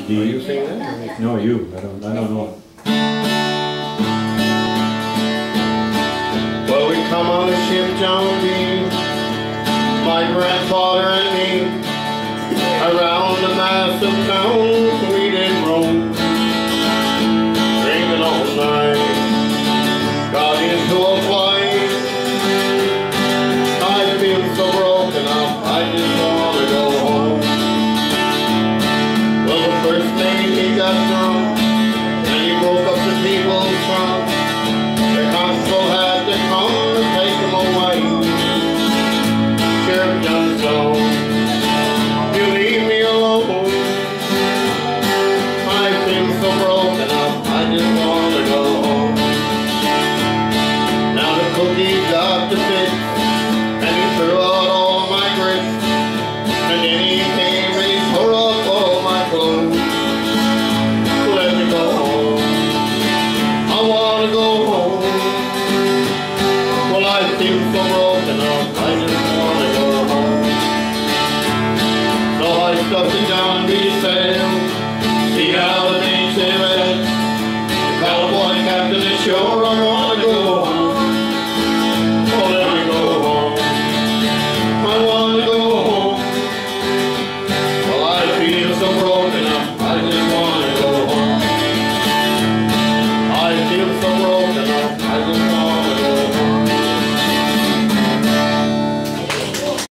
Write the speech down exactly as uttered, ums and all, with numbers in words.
D. Are you singing that? No, you. I don't. I don't know. Well, we come on the ship John D, my grandfather and me, around the massive town we did roam, drinking all night, got into a fight. I feel so broken up, I just want to go home. Well, the first thing he got drunk, and he broke up the people's trunk. The constable had to come and take him away. Sheriff done so, you leave me alone. I feel so broken up, I just want to go home. Now the cookie got the fix, and he threw out all my grits, and then he came and he tore up all my clothes. Let me go home, I want to go home. Well, I feel so broken up, I just want to go home. So I stuffed it down, he said,